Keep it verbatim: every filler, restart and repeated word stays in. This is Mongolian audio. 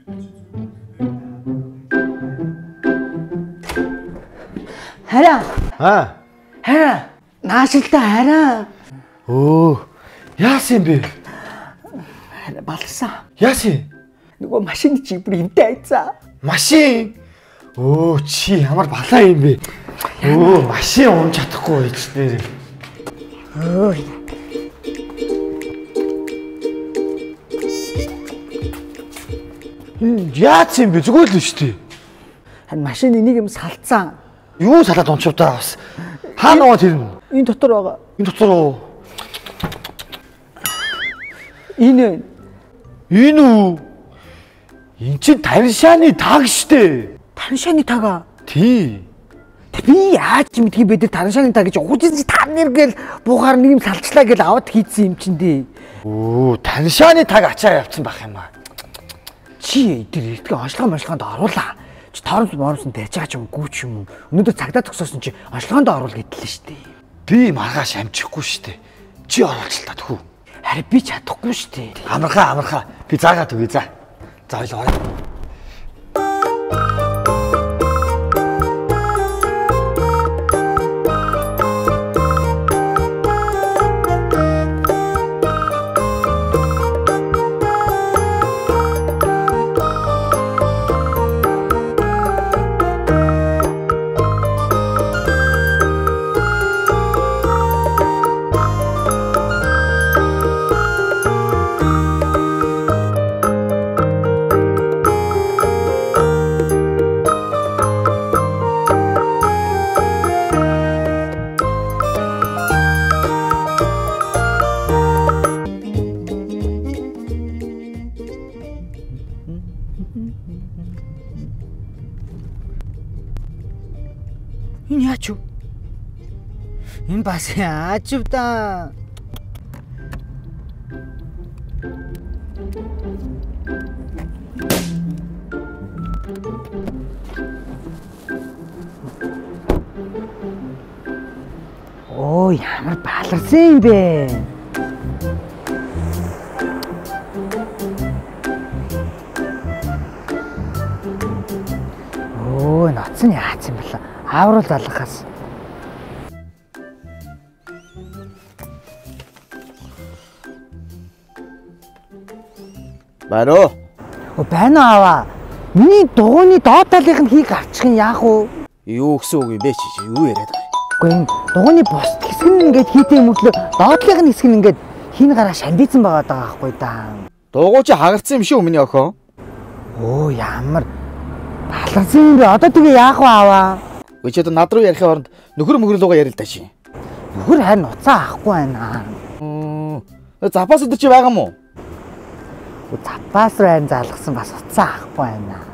Хараа. Аа. Хараа. Наашилтаа хараа. Өө. Яасан бэ? Балсан. Яасан? Нөгөө машин чи бүр эвдээ айцаа. Машин. Өө чи ямар балаа юм бэ? Өө машин унж чадахгүй ичнэр. Өө. Яасан бэ? Зүгээр л шүү дээ. Харин машин энийг юм салцсан. Юу салаад унчвтаа бас. Хаана байгаа тэр нь? Энэ дотор байгаа. Энэ дотор уу? Энэ энэ үү? Энд чинь Таншааны таг штэ. Таншааны тага. Тий. Би яаж мэдхий бид Таншааны таг гэж уужин та нар гээл буугаар нэг юм салчлаа гээл аваад хийцэн юм чин дээ. Оо, Таншааны таг ачаа явцсан байх юм аа. Чи тэр ихтгэн онцлогоо онцлогоонд оруулаа. Чи торонс моромсон байж байгаа ч юм гүү ч юм уу. Өнөөдөр цагдаа төгсөөсөн чи онцлогоонд оруул гэдэлээ штэ. Би маргааш амжихгүй штэ. Чи оруулж та тхүү. Харин би чадахгүй штэ. Амархаа амархаа. Би заагаад үгүй за. За ойлоо. Энэ яач вэ? Энэ бас яач вэ да? Оо, ямар баларсан юм бэ? Оо, ноцсон яац юм бэлээ? Аврал алгахаас. Байна уу? Оо, байна аваа. Миний дугууны доод талынх нь хийг авчих юм яах вэ? Юу гэсэн үг юм бэ чи? Юу яриад байгаа юм? Гэхдээ энэ дугууны бус хэсэг нь ингээд хийтэй мөглөө доотлынх нь хэсэг нь ингээд хин гараа шандийцсан байгаа даа байхгүй да. Дугуй чи хагарцсан юм шүү миний охин. Оо, ямар баларсан юм бэ? Одоо тэгээ яах вэ аваа? Үгүй чи одоо над руу ярихын оронд нөхөр мөгрөлөөгөө ярил та чи. Нөхөр харин уцаа авахгүй байна. Запас өдөр чи байгаа мó? Запас руу харин залгасан бас уцаа авахгүй байна.